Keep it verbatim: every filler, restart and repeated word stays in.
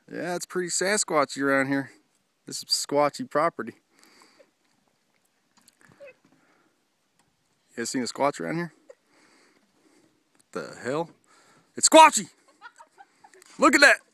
Yeah, it's pretty Sasquatchy around here. This is squatchy property. You guys seen a squatch around here? What the hell? It's squatchy! Look at that!